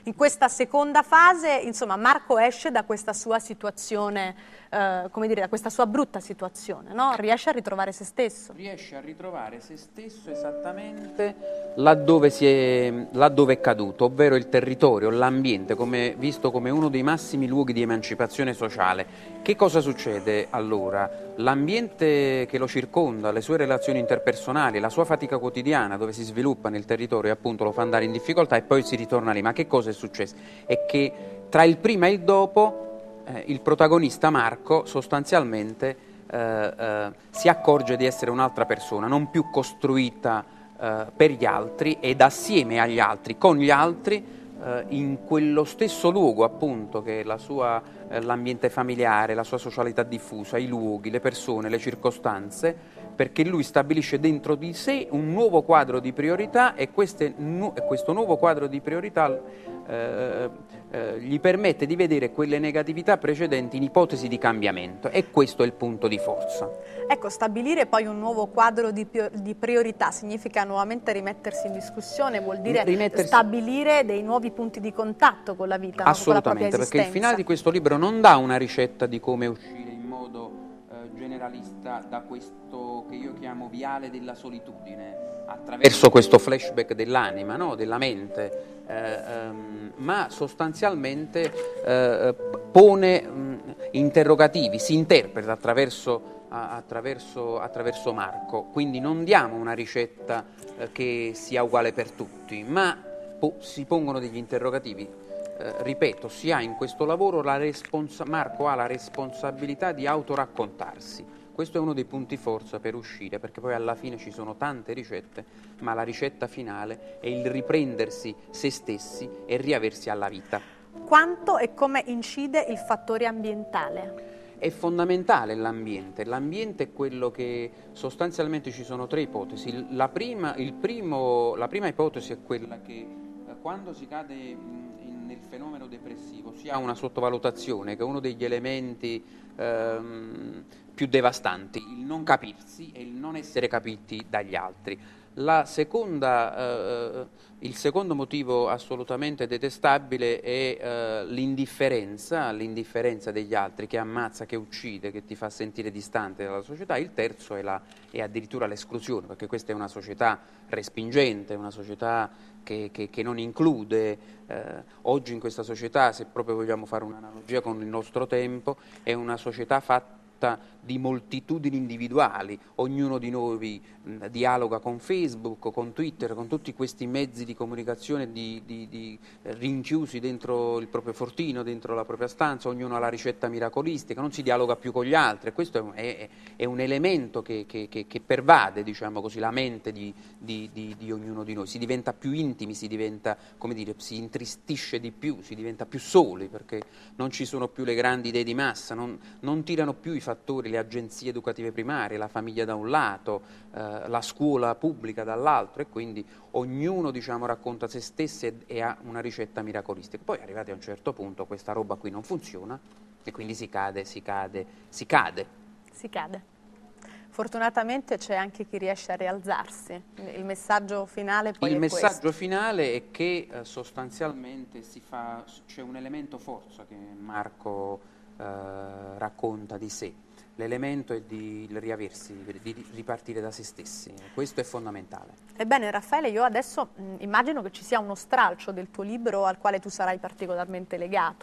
In questa seconda fase, insomma, Marco esce da questa sua situazione, come dire, da questa sua brutta situazione, no? Riesce a ritrovare se stesso. Riesce a ritrovare se stesso esattamente laddove è caduto, ovvero il territorio, l'ambiente, visto come uno dei massimi luoghi di emancipazione sociale. Che cosa succede allora? L'ambiente che lo circonda, le sue relazioni interpersonali, la sua fatica quotidiana dove si sviluppa nel territorio, appunto lo fa andare in difficoltà e poi si ritorna lì. Ma che cosa è successo? È che tra il prima e il dopo il protagonista Marco sostanzialmente si accorge di essere un'altra persona, non più costruita per gli altri ed assieme agli altri, con gli altri, in quello stesso luogo appunto che è l'ambiente familiare, la sua socialità diffusa, i luoghi, le persone, le circostanze, perché lui stabilisce dentro di sé un nuovo quadro di priorità e questo nuovo quadro di priorità gli permette di vedere quelle negatività precedenti in ipotesi di cambiamento, e questo è il punto di forza. Ecco, stabilire poi un nuovo quadro di priorità significa nuovamente rimettersi in discussione, vuol dire stabilire dei nuovi punti di contatto con la vita, assolutamente, no? Con la propria esistenza. Perché il finale di questo libro non dà una ricetta di come uscire in modo generalista da questo che io chiamo viale della solitudine, attraverso questo flashback dell'anima, no? Della mente, ma sostanzialmente pone interrogativi, si interpreta attraverso Marco, quindi non diamo una ricetta che sia uguale per tutti, ma si pongono degli interrogativi. Ripeto, si ha in questo lavoro Marco ha la responsabilità di autoraccontarsi. Questo è uno dei punti forza per uscire, perché poi alla fine ci sono tante ricette, ma la ricetta finale è il riprendersi se stessi e riaversi alla vita. Quanto e come incide il fattore ambientale? È fondamentale l'ambiente. L'ambiente è quello che sostanzialmente ci sono tre ipotesi. La prima ipotesi è quella che quando si cade nel fenomeno depressivo si ha una sottovalutazione, che è uno degli elementi più devastanti, il non capirsi e il non essere capiti dagli altri. Il secondo motivo assolutamente detestabile è l'indifferenza degli altri, che ammazza, che uccide, che ti fa sentire distante dalla società. Il terzo è addirittura l'esclusione, perché questa è una società respingente, una società che non include. Oggi in questa società, se proprio vogliamo fare un'analogia con il nostro tempo, è una società fatta di moltitudini individuali, ognuno di noi dialoga con Facebook, con Twitter, con tutti questi mezzi di comunicazione rinchiusi dentro il proprio fortino, dentro la propria stanza, ognuno ha la ricetta miracolistica, non si dialoga più con gli altri. Questo è un elemento che pervade, diciamo così, la mente di ognuno di noi. Si diventa più intimi, si intristisce di più, si diventa più soli, perché non ci sono più le grandi idee di massa, non tirano più i fattori, le agenzie educative primarie, la famiglia da un lato, la scuola pubblica dall'altro, e quindi ognuno, diciamo, racconta se stesso e ha una ricetta miracolistica. Poi arrivati a un certo punto questa roba qui non funziona e quindi si cade. Fortunatamente c'è anche chi riesce a rialzarsi. Il messaggio finale poi Il è messaggio finale è che sostanzialmente c'è un elemento forza che Marco racconta di sé. L'elemento è di riaversi, di ripartire da se stessi. Questo è fondamentale. Ebbene Raffaele, io adesso immagino che ci sia uno stralcio del tuo libro al quale tu sarai particolarmente legato.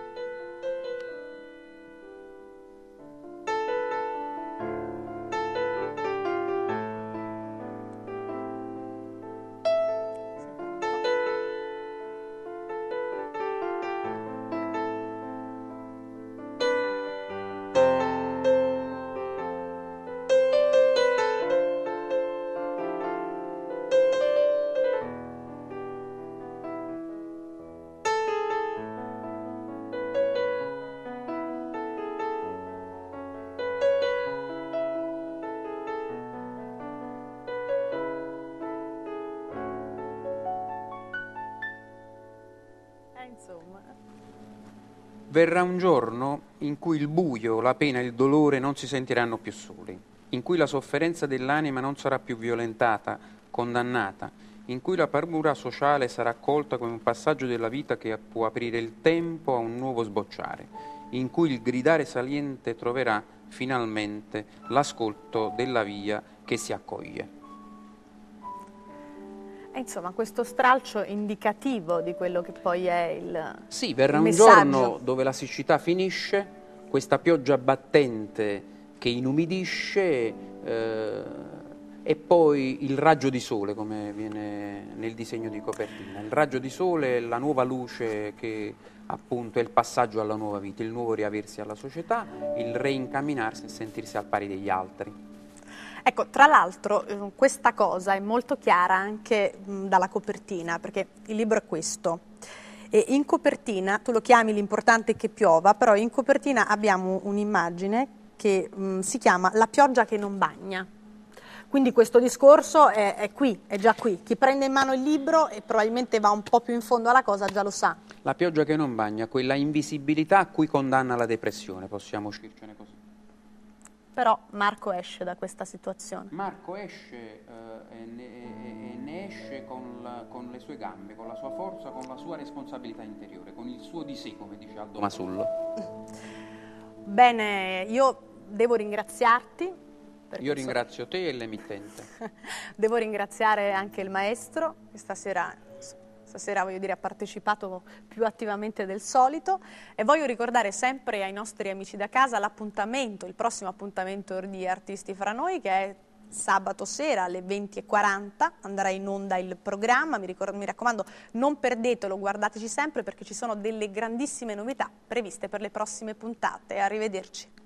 Verrà un giorno in cui il buio, la pena e il dolore non si sentiranno più soli, in cui la sofferenza dell'anima non sarà più violentata, condannata, in cui la paura sociale sarà accolta come un passaggio della vita che può aprire il tempo a un nuovo sbocciare, in cui il gridare saliente troverà finalmente l'ascolto della via che si accoglie. E insomma, questo stralcio indicativo di quello che poi è il Sì, verrà un messaggio. giorno dove la siccità finisce, questa pioggia battente che inumidisce, e poi il raggio di sole, come viene nel disegno di copertina. Il raggio di sole è la nuova luce che appunto è il passaggio alla nuova vita, il nuovo riaversi alla società, il reincamminarsi e sentirsi al pari degli altri. Ecco, tra l'altro questa cosa è molto chiara anche dalla copertina, perché il libro è questo. E in copertina, tu lo chiami l'importante è che piova, però in copertina abbiamo un'immagine che si chiama La pioggia che non bagna. Quindi questo discorso è qui, è già qui. Chi prende in mano il libro e probabilmente va un po' più in fondo alla cosa già lo sa. La pioggia che non bagna, quella invisibilità a cui condanna la depressione, possiamo uscircene così. Però Marco esce da questa situazione. Marco esce e ne esce con le sue gambe, con la sua forza, con la sua responsabilità interiore, con il suo di sé, come dice Aldo Masullo. Bene, io devo ringraziarti. Io ringrazio te e l'emittente. Devo ringraziare anche il maestro, che stasera voglio dire ha partecipato più attivamente del solito, e voglio ricordare sempre ai nostri amici da casa l'appuntamento, il prossimo appuntamento di Artisti fra noi, che è sabato sera alle 20:40, andrà in onda il programma, mi raccomando non perdetelo, guardateci sempre perché ci sono delle grandissime novità previste per le prossime puntate. Arrivederci.